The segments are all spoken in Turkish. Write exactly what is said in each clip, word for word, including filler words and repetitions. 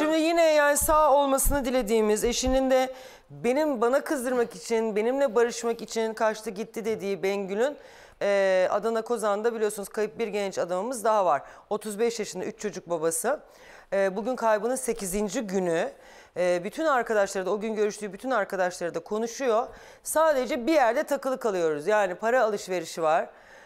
Şimdi yine yani sağ olmasını dilediğimiz, eşinin de benim bana kızdırmak için, benimle barışmak için kaçtı gitti dediği Bengül'ün e, Adana Kozan'da biliyorsunuz kayıp bir genç adamımız daha var. otuz beş yaşında, üç çocuk babası. E, bugün kaybının sekizinci günü. E, bütün arkadaşları da o gün görüştüğü bütün arkadaşları da konuşuyor. Sadece bir yerde takılı kalıyoruz. Yani para alışverişi var.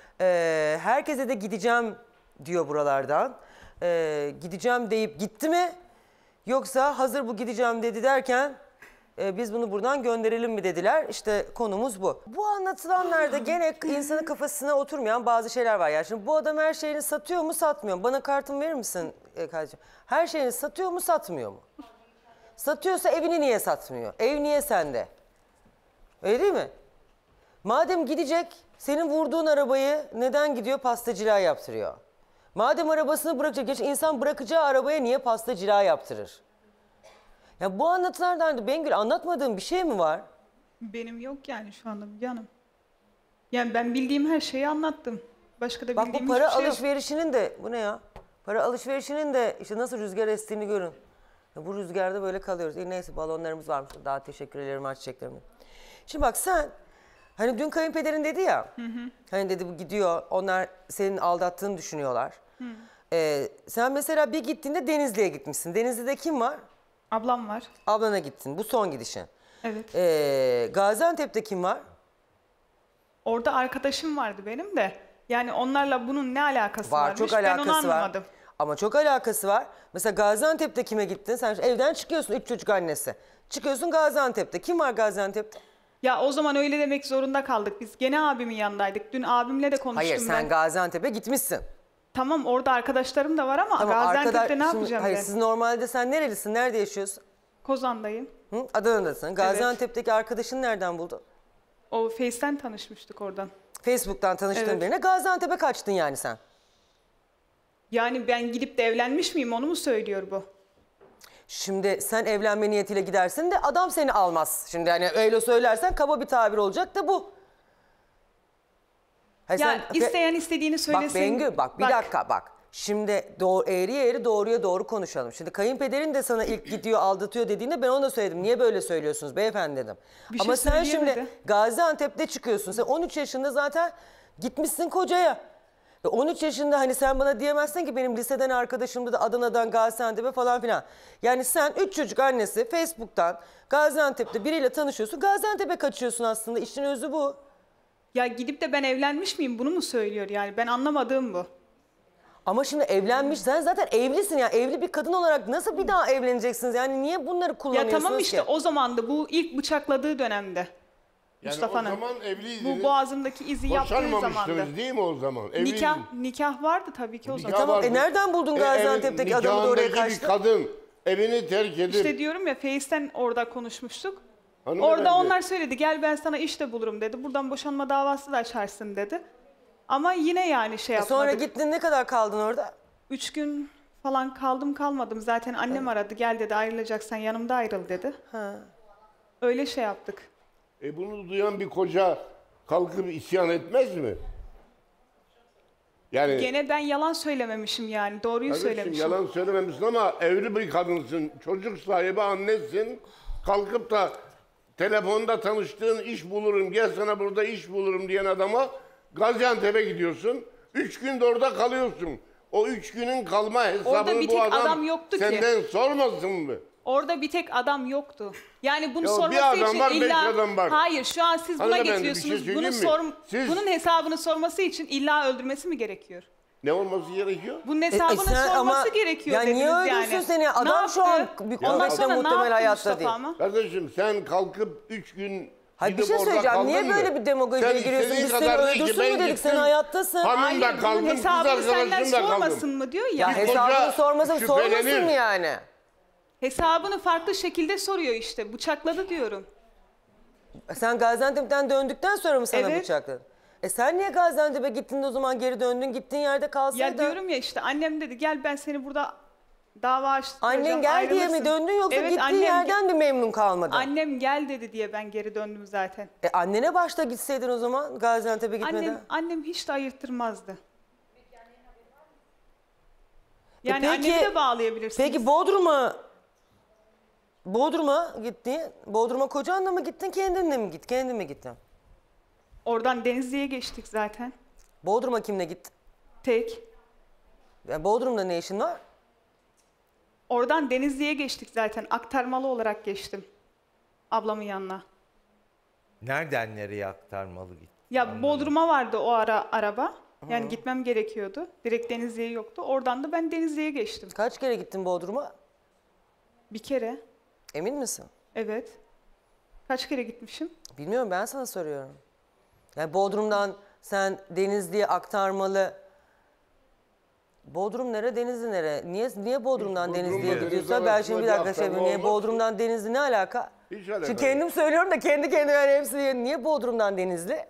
E, herkese de gideceğim diyor buralardan. E, gideceğim deyip gitti mi? Yoksa hazır bu gideceğim dedi derken e, biz bunu buradan gönderelim mi dediler. İşte konumuz bu. Bu anlatılanlarda gene insanın kafasına oturmayan bazı şeyler var. Yani şimdi bu adam her şeyini satıyor mu satmıyor mu? Bana kartımı verir misin e, kardeşim? Her şeyini satıyor mu satmıyor mu? Satıyorsa evini niye satmıyor? Ev niye sende? Öyle değil mi? Madem gidecek senin vurduğun arabayı neden gidiyor pastacılığa yaptırıyor? Madem arabasını bırakacak, geç insan bırakacağı arabaya niye pastacılığa yaptırır? Ya bu anlatılardan Bengül anlatmadığın bir şey mi var? Benim yok yani şu anda canım. Yani ben bildiğim her şeyi anlattım. Başka da Bak bildiğim bu para hiçbir şey yok. alışverişinin de bu ne ya? Para alışverişinin de işte nasıl rüzgar estiğini görün. Ya bu rüzgarda böyle kalıyoruz. E neyse balonlarımız varmış. Daha teşekkür ederim aç çiçeklerime. Şimdi bak sen hani dün kayınpederin dedi ya. Hı hı. Hani dedi bu gidiyor. Onlar senin aldattığını düşünüyorlar. Hı. Ee, sen mesela bir gittiğinde Denizli'ye gitmişsin. Denizli'de kim var? Ablam var. Ablana gittin. Bu son gidişin. Evet. Ee, Gaziantep'te kim var? Orada arkadaşım vardı benim de. Yani onlarla bunun ne alakası Var, varmış çok ben alakası onu var. anlamadım. Ama çok alakası var. Mesela Gaziantep'te kime gittin? Sen evden çıkıyorsun, üç çocuk annesi. Çıkıyorsun Gaziantep'te. Kim var Gaziantep'te? Ya o zaman öyle demek zorunda kaldık. Biz gene abimin yanındaydık. Dün abimle de konuştum Hayır ben. sen Gaziantep'e gitmişsin. Tamam orada arkadaşlarım da var ama Tamam, Gaziantep'te arkadaş- ne şimdi- yapacağım Hayır ben? siz normalde sen nerelisin? Nerede yaşıyorsun? Kozan'dayım. Hı? Adana'dasın. Gaziantep'teki arkadaşını nereden buldun? O Face'ten tanışmıştık oradan. Facebook'tan tanıştığın Evet. birine Gaziantep'e kaçtın yani sen. Yani ben gidip de evlenmiş miyim onu mu söylüyor bu? Şimdi sen evlenme niyetiyle gidersin de adam seni almaz. Şimdi hani öyle söylersen kaba bir tabir olacak da bu. Hayır, Ya sen- isteyen istediğini söylesin. Bak Bengü bak bir dakika bak. Şimdi doğru, eğri eğri doğruya doğru konuşalım. Şimdi kayınpederin de sana ilk gidiyor aldatıyor dediğinde ben ona söyledim. Niye böyle söylüyorsunuz beyefendi dedim. Bir Ama şey sen şimdi söyleyemedi. Gaziantep'te çıkıyorsun. Sen on üç yaşında zaten gitmişsin kocaya. E on üç yaşında hani sen bana diyemezsin ki benim liseden arkadaşımdı da Adana'dan Gaziantep'e falan filan. Yani sen üç çocuk annesi Facebook'tan Gaziantep'te biriyle tanışıyorsun. Gaziantep'e kaçıyorsun aslında. İşin özü bu. Ya gidip de ben evlenmiş miyim bunu mu söylüyor yani? Ben anlamadığım bu. Ama şimdi evlenmiş, sen zaten evlisin ya. Evli bir kadın olarak nasıl bir daha evleneceksiniz? Yani niye bunları Ya kullanıyorsunuz tamam işte ki? o zamandı bu ilk bıçakladığı dönemde. Yani Mustafa'nın. o zaman evliydiniz. Bu boğazımdaki izi yaptığı zamandı. Boşanmamıştınız değil mi o zaman? Evliydiniz. Nikah nikah vardı tabii ki o zaman. Nikah Tamam, vardı. e nereden buldun Gaziantep'teki ev- adamı da oraya nikahındaki kaçtı? bir kadın evini terk edip... İşte diyorum ya Face'ten orada konuşmuştuk. Hanımefendi, Orada onlar söyledi gel ben sana iş de bulurum dedi. Buradan boşanma davası da açarsın dedi. Ama yine yani şey E yapmadık. sonra gittin, ne kadar kaldın orada? Üç gün falan kaldım kalmadım. Zaten annem aradı gel dedi ayrılacaksan yanımda ayrıl dedi. Ha. Öyle şey yaptık. E bunu duyan bir koca kalkıp isyan etmez mi? Yani Gene ben yalan söylememişim yani. Doğruyu kardeşim, söylemişim. yalan söylememişsin ama evli bir kadınsın, çocuk sahibi annesin. Kalkıp da telefonda tanıştığın iş bulurum, gel sana burada iş bulurum diyen adama Gaziantep'e gidiyorsun. Üç gün de orada kalıyorsun. O üç günün kalma hesabını Orada bir bu tek adam, adam yoktu ki. senden sormasın mı? Orada bir tek adam yoktu. Yani bunu Ya bir sorması adam için var, beş illa... adam var. Hayır şu an siz buna Hanımefendi, bir şey getiriyorsunuz. bunu söyleyeyim mi? sor... Siz- Bunun hesabını sorması için illa öldürmesi mi gerekiyor? Ne olması gerekiyor? Bunun E, e hesabını sen sorması ama- gerekiyor Ya dediniz niye yani. öldürsün seni? Ne Adam şu an yaptı? bir Ondan kuvvetle sonra ne muhtemel yaptı hayatta Mustafa değil. ama? Kardeşim sen kalkıp üç gün Hayır, bir gidip şey orada söyleyeceğim. Niye kaldın böyle mı? bir demagojiye Sen giriyorsun? istediğin Biz seni kadar değil ki, öldürsün ben mü dedik? gittim, Sen hayattasın. Hanımla Hayır, kaldım, bunun kız hesabını senden arkadaşımla kaldım. sormasın mı diyor ya. Ya Bir hesabını koca sormasın, sormasın şüphelenir. mı yani? Hesabını farklı şekilde soruyor işte. Bıçakladı diyorum. Sen Gaziantep'ten döndükten sonra mı sana Evet. bıçakladın? E sen niye Gaziantep'e gittin de o zaman geri döndün, gittiğin yerde kalsaydın? Ya diyorum ya işte annem dedi gel ben seni burada dava açtıracağım. Annen gel diye mi ayrılırsın. döndün yoksa Evet, gittiğin annem, yerden mi memnun kalmadın? Annem gel dedi diye ben geri döndüm zaten. E annene başta gitseydin o zaman Gaziantep'e gitmeden. Annem, annem hiç de ayırttırmazdı. Yani peki- annemi de bağlayabilirsiniz. Peki Bodrum'a Bodrum'a gittin. Bodrum'a kocanla mı gittin, kendinle mi gittin? Kendin mi gittin? Oradan Denizli'ye geçtik zaten. Bodrum'a kimle gittin? Tek. Yani Bodrum'da ne işin var? Oradan Denizli'ye geçtik zaten. Aktarmalı olarak geçtim. Ablamın yanına. Nereden nereye aktarmalı git? Ya Bodrum'a vardı o ara araba. Yani gitmem gerekiyordu. Direkt Denizli'ye yoktu. Oradan da ben Denizli'ye geçtim. Kaç kere gittin Bodrum'a? Bir kere. Emin misin? Evet. Kaç kere gitmişim? Bilmiyorum, ben sana soruyorum. Yani Bodrum'dan sen Denizli'ye aktarmalı. Bodrum nere, Denizli nere? Niye niye Bodrum'dan Bodrum'la Denizli'ye Denizli gidiyorsa ben şimdi bir arasında dakika bir şey aktarma niye olmaz Bodrum'dan Denizli ne alaka? Hiç alakası Şimdi yok. kendim söylüyorum da kendi kendime yani hepsi diye niye Bodrum'dan Denizli?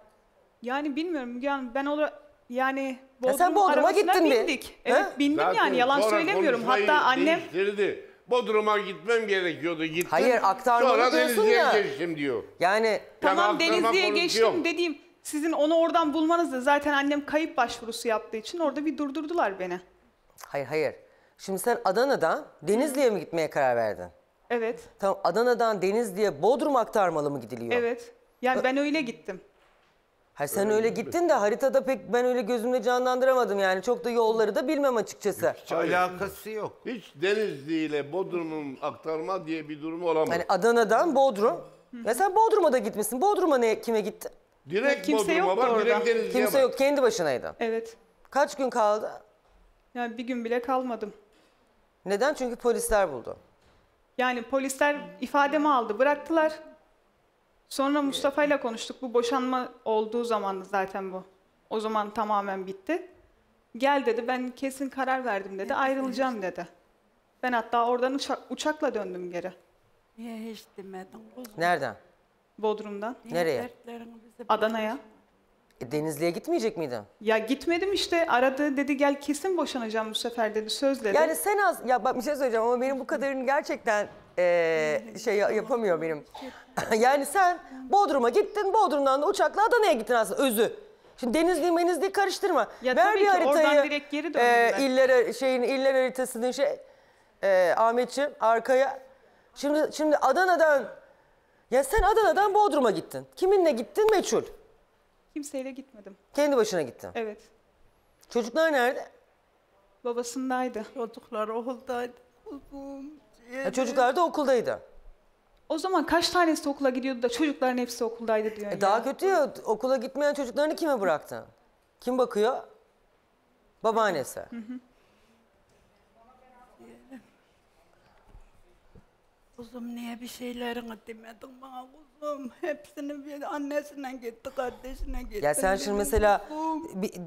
Yani bilmiyorum Müge Hanım. Ben olarak yani Ya Bodrum sen Bodrum'a arabasına gittin bir. bindik. Evet He? bindim Zaten yani yalan sonra söylemiyorum. konuşmayı Hatta annem değiştirdi. Bodrum'a gitmem gerekiyordu. Gittim. Hayır, aktarmalı Sonra diyorsun Denizli'ye ya. geçtim diyor. Yani tamam aktarma Denizli'ye konusu geçtim yok. dediğim sizin onu oradan bulmanızda zaten annem kayıp başvurusu yaptığı için orada bir durdurdular beni. hayır hayır. Şimdi sen Adana'dan Denizli'ye mi gitmeye karar verdin? Evet. Tamam, Adana'dan Denizli'ye Bodrum aktarmalı mı gidiliyor? Evet. Yani ben öyle gittim. Hayır, sen öyle gittin de haritada pek ben öyle gözümde canlandıramadım yani. Çok da yolları da bilmem açıkçası. Hiç alakası yok. Hiç Denizli ile Bodrum'un aktarma diye bir durumu olamaz. Yani Adana'dan Bodrum. Ya sen Bodrum'a da gitmişsin. Bodrum'a ne, kime gittin? direkt Kimse Bodrum'a yoktu bak, orada. direkt Denizli'ye Kimse bak. yok, kendi başınaydın. Evet. Kaç gün kaldı? Yani bir gün bile kalmadım. Neden? Çünkü polisler buldu. Yani polisler ifademi aldı, bıraktılar. Sonra Mustafa ile konuştuk. Bu boşanma olduğu zamandı zaten bu. O zaman tamamen bitti. Gel dedi, ben kesin karar verdim dedi, ayrılacağım dedi. Ben hatta oradan uçak, uçakla döndüm geri. Niye hiç demedin kuzum? Nereden? Bodrum'dan. Niye Nereye? dertlerini bize Adana'ya. E, Denizli'ye gitmeyecek miydin? Ya gitmedim işte, aradı dedi gel kesin boşanacağım bu sefer dedi, söz dedi. Yani sen az... Ya bak bir şey söyleyeceğim ama benim bu kadarını gerçekten e, şey ya- yapamıyor benim. Yani sen Bodrum'a gittin, Bodrum'dan da uçakla Adana'ya gittin aslında, özü. Şimdi Denizli Menizli'yi karıştırma. Ya Ver tabii bir ki, haritayı. oradan direkt geri döndüm e, ben. iller, şeyin, iller haritasının şey... E, Ahmetciğim arkaya. Şimdi, şimdi Adana'dan... Ya sen Adana'dan Bodrum'a gittin. Kiminle gittin meçhul. Kimseyle gitmedim. Kendi başına gittin. Evet. Çocuklar nerede? Babasındaydı. çocuklar okuldaydı kuzum. Ya çocuklar da okuldaydı. O zaman kaç tanesi okula gidiyordu da çocukların hepsi okuldaydı diyor E ya. daha kötü ya, okula gitmeyen çocuklarını kime bıraktın? Kim bakıyor? Babaannesi. Kuzum niye bir şeylerini demedin bana kuzum? Hepsini bir annesine gitti, kardeşine gitti. Ya sen şimdi Benim mesela... kuzum. Bir,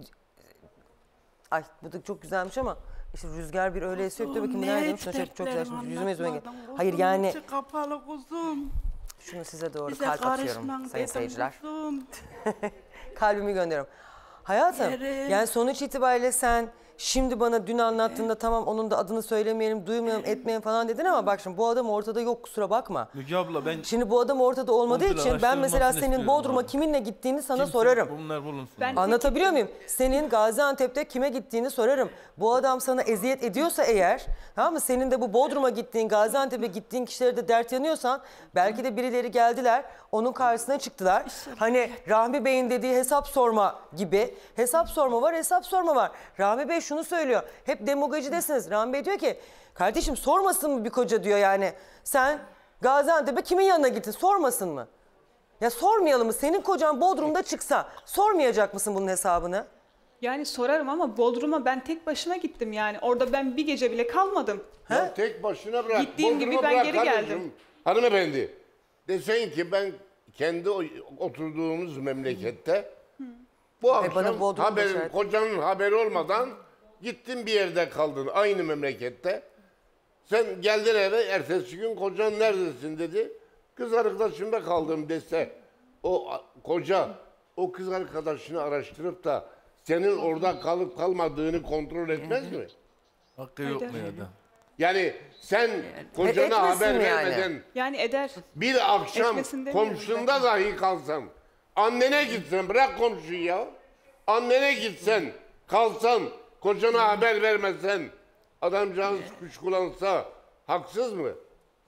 ay bu da çok güzelmiş ama işte rüzgar bir öyle esiyor ki dur bakayım bu Kuzum, neredeymiş? niye Çok, hiç çok güzel. dertlerini Şimdi yüzüme yüzüme gel. anlatmadın kuzum? Hayır yani İçi kapalı kuzum. şunu size doğru Bize kalp atıyorum karışman sayın dedim seyirciler. kuzum. Kalbimi gönderiyorum. Hayatım Yerim. yani sonuç itibariyle sen şimdi bana dün anlattığında tamam onun da adını söylemeyelim, duymayalım, etmeyelim falan dedin ama bak şimdi bu adam ortada yok, kusura bakma. Müge abla ben Şimdi bu adam ortada olmadığı Kontrol için ben mesela araştırılmasını senin istiyorum Bodrum'a abi. kiminle gittiğini sana kimse- sorarım. Bunlar bulunsun. Ben- Anlatabiliyor muyum? Senin Gaziantep'te kime gittiğini sorarım. Bu adam sana eziyet ediyorsa eğer, tamam mı? Senin de bu Bodrum'a gittiğin, Gaziantep'e gittiğin kişilere de dert yanıyorsan, belki de birileri geldiler, onun karşısına çıktılar. Hani Rahmi Bey'in dediği hesap sorma gibi. Hesap sorma var, hesap sorma var. Rahmi Bey şunu söylüyor. Hep demagojidesiniz. Rahmi Bey diyor ki, kardeşim sormasın mı bir koca diyor yani. Sen Gaziantep'e kimin yanına gittin? Sormasın mı? Ya sormayalım mı? Senin kocan Bodrum'da çıksa sormayacak mısın bunun hesabını? Yani sorarım ama Bodrum'a ben tek başıma gittim yani. Orada ben bir gece bile kalmadım. Ya tek başına bırak. Gittiğim gibi Bodrum'a ben bırak geri kardeşim. geldim. Hanımefendi. Desen ki ben kendi o- oturduğumuz memlekette bu bana akşam Bodrum'da haberin, şahit- kocanın haberi olmadan gittin bir yerde kaldın aynı memlekette. Sen geldin eve ertesi gün kocan neredesin dedi. Kız arkadaşımda kaldım dese o a- koca o kız arkadaşını araştırıp da senin orada kalıp kalmadığını kontrol etmez mi? Hakkı yok mu ya da? Yani sen kocana etmesin haber yani. vermeden Yani eder. bir akşam Etmesin demiyorum komşunda dahi kalsan, annene gitsen, bırak komşuyu ya, annene gitsen, kalsan, kocana haber vermesen, adamcağız kuşkulansa haksız mı?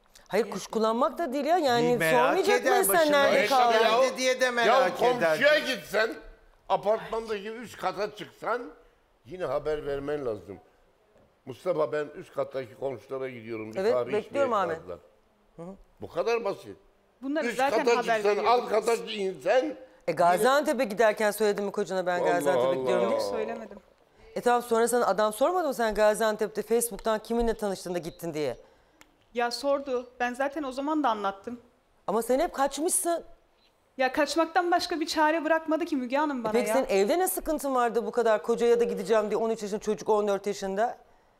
Hayır kuş kullanmak da değil ya. Yani Bir merak sormayacak eder, mısın sen başına nerede iş kaldın? geldi Ya- diye de Ya merak komşuya eder. gitsen, apartmandaki üst kata çıksan yine haber vermen lazım. Mustafa ben üst kattaki komşulara gidiyorum. Bir Evet, kahve bekliyorum içmeye Ahmet. çağırdılar. Bu kadar basit. Bunları Üst zaten kata haber çıksan, alt veriyorduk. kata insen E Gaziantep'e giderken söyledin mi kocana ben Allah Gaziantep'e Allah. gidiyorum diye? Hiç söylemedim. E tamam sonra sana adam sormadı mı sen Gaziantep'te Facebook'tan kiminle tanıştın da gittin diye? Ya sordu. Ben zaten o zaman da anlattım. Ama sen hep kaçmışsın. Ya kaçmaktan başka bir çare bırakmadı ki Müge Hanım bana Peki ya. senin evde ne sıkıntın vardı bu kadar kocaya da gideceğim diye on üç yaşında çocuk on dört yaşında?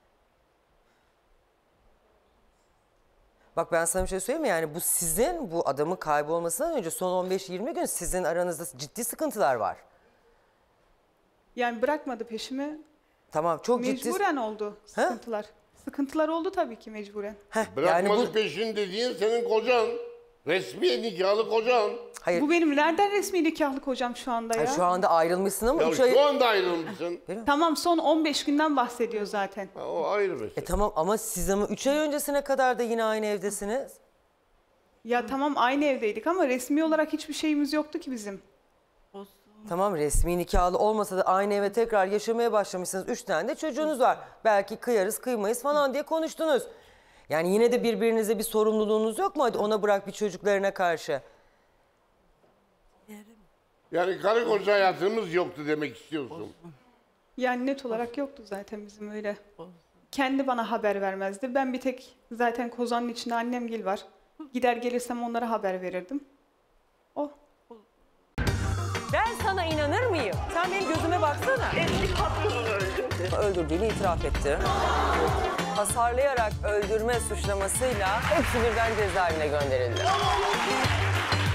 Bak ben sana bir şey söyleyeyim mi? Yani bu sizin bu adamın kaybolmasından önce son on beş yirmi gün sizin aranızda ciddi sıkıntılar var. Yani bırakmadı peşimi. Tamam çok ciddi. Mecburen oldu sıkıntılar. Sıkıntılar oldu tabii ki mecburen. Heh, bırakmadı yani bu peşin dediğin senin kocan. Resmi nikahlı kocan. hayır, Bu benim nereden resmi nikahlı kocam şu anda ya? hayır, şu anda ayrılmışsın ama Ya üç ay... şu anda ayrılmışsın. Tamam son on beş günden bahsediyor zaten. Ha, o ayrı mesele. E tamam ama siz ama üç ay öncesine kadar da yine aynı evdesiniz. Ya tamam aynı evdeydik ama resmi olarak hiçbir şeyimiz yoktu ki bizim. Tamam resmi nikahlı olmasa da aynı eve tekrar yaşamaya başlamışsınız. Üç tane de çocuğunuz var. Belki kıyarız kıymayız falan diye konuştunuz. Yani yine de birbirinize bir sorumluluğunuz yok mu? Hadi ona bırak bir çocuklarına karşı. Yani karı koca hayatımız yoktu demek istiyorsun. Yani net olarak yoktu zaten bizim öyle. Kendi bana haber vermezdi. Ben bir tek zaten kozanın içinde annemgil var. Gider gelirsem onlara haber verirdim. O. Ben sana inanır mıyım? Sen benim gözüme baksana. Eski patronunu öldürdü. Öldürdüğünü itiraf etti. Hasarlayarak öldürme suçlamasıyla hepsi birden cezaevine gönderildi.